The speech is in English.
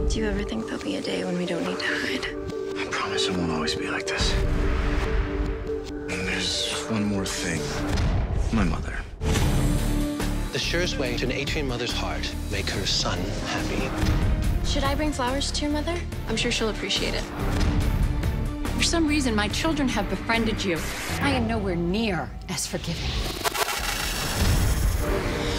Do you ever think there'll be a day when we don't need to hide? I promise it won't always be like this. And there's one more thing. My mother. The surest way to an Atrian mother's heart, make her son happy. Should I bring flowers to your mother? I'm sure she'll appreciate it. For some reason, my children have befriended you. I am nowhere near as forgiving.